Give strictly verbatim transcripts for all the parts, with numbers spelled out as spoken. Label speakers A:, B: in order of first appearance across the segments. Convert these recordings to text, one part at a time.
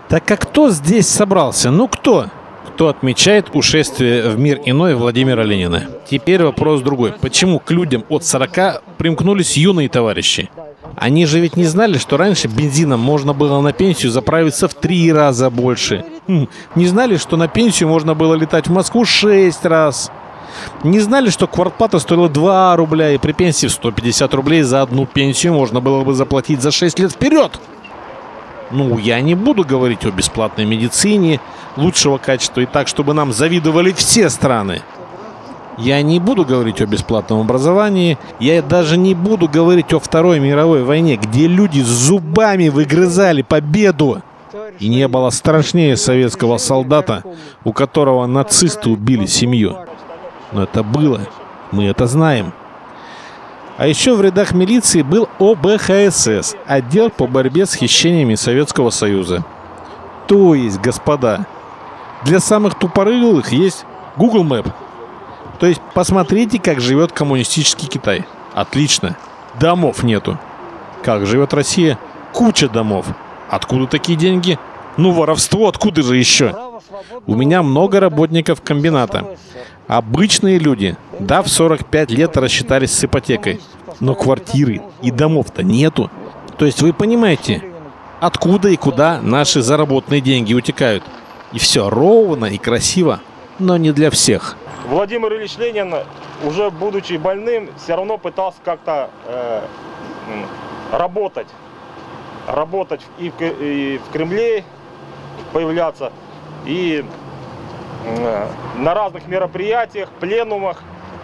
A: Так а кто здесь собрался? Ну кто? Кто отмечает ушествие в мир иной Владимира Ленина? Теперь вопрос другой. Почему к людям от сорока примкнулись юные товарищи? Они же ведь не знали, что раньше бензином можно было на пенсию заправиться в три раза больше. Хм, не знали, что на пенсию можно было летать в Москву шесть раз. Не знали, что квартплата стоила два рубля, и при пенсии в сто пятьдесят рублей за одну пенсию можно было бы заплатить за шесть лет вперед. Ну, я не буду говорить о бесплатной медицине лучшего качества и так, чтобы нам завидовали все страны. Я не буду говорить о бесплатном образовании. Я даже не буду говорить о Второй мировой войне, где люди зубами выгрызали победу. И не было страшнее советского солдата, у которого нацисты убили семью. Но это было. Мы это знаем. А еще в рядах милиции был О Бэ Ха Эс Эс, отдел по борьбе с хищениями Советского Союза. То есть, господа, для самых тупорылых есть Google Map. То есть, посмотрите, как живет коммунистический Китай. Отлично. Домов нету. Как живет Россия? Куча домов. Откуда такие деньги? Ну, воровство, откуда же еще? У меня много работников комбината. Обычные люди, да, в сорок пять лет рассчитались с ипотекой. Но квартиры и домов-то нету. То есть вы понимаете, откуда и куда наши заработанные деньги утекают. И все ровно и красиво, но не для всех.
B: Владимир Ильич Ленин, уже будучи больным, все равно пытался как-то э, работать. Работать и в, и в Кремле, появляться, и э, на разных мероприятиях, пленумах.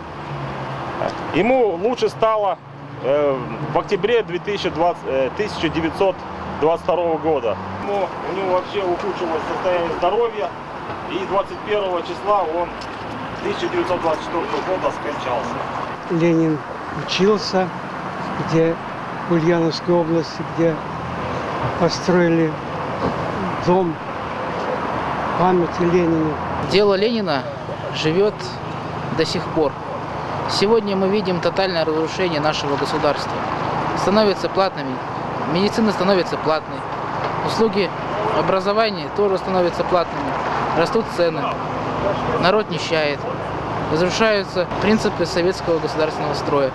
B: Ему лучше стало э, в октябре тысяча девятьсот двадцать второго года. Но у него вообще ухудшилось состояние здоровья, и двадцать первого числа он тысяча девятьсот двадцать четвёртого года скончался.
C: Ленин учился, где в Ульяновской области, где построили дом памяти Ленина.
D: Дело Ленина живет до сих пор. Сегодня мы видим тотальное разрушение нашего государства. Становятся платными, медицина становится платной, услуги образования тоже становятся платными, растут цены, народ нищает, разрушаются принципы советского государственного строя.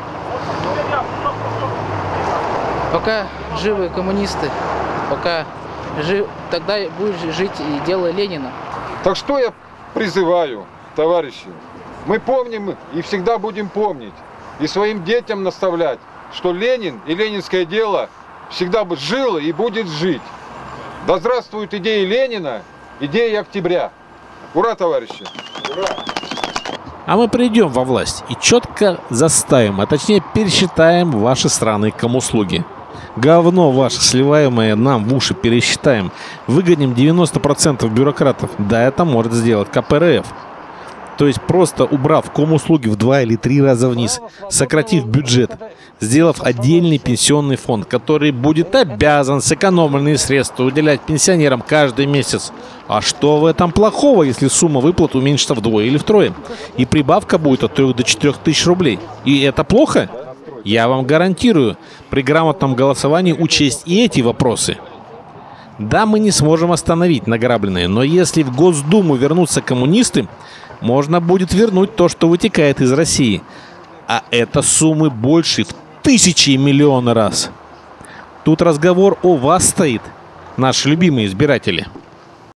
D: Пока живы коммунисты, пока жив, тогда будет жить и дело Ленина.
E: Так что я призываю, товарищи, мы помним и всегда будем помнить, и своим детям наставлять, что Ленин и ленинское дело всегда жило и будет жить. Да здравствуют идеи Ленина, идеи октября. Ура, товарищи! Ура!
A: А мы придем во власть и четко заставим, а точнее пересчитаем ваши сраные комуслуги. Говно ваше, сливаемое нам в уши, пересчитаем. Выгоним девяносто процентов бюрократов. Да, это может сделать Ка Пэ Эр Эф. То есть просто убрав комуслуги в два или три раза вниз, сократив бюджет, сделав отдельный пенсионный фонд, который будет обязан сэкономленные средства уделять пенсионерам каждый месяц. А что в этом плохого, если сумма выплат уменьшится вдвое или втрое? И прибавка будет от трёх до четырёх тысяч рублей. И это плохо? Я вам гарантирую, при грамотном голосовании учесть и эти вопросы. Да, мы не сможем остановить награбленное, но если в Госдуму вернутся коммунисты, можно будет вернуть то, что вытекает из России. А это суммы больше в тысячи и миллионы раз. Тут разговор о вас стоит, наши любимые избиратели.